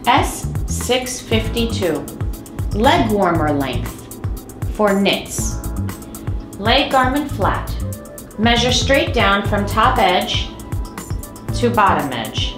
S652 leg warmer length for knits. Lay garment flat. Measure straight down from top edge to bottom edge.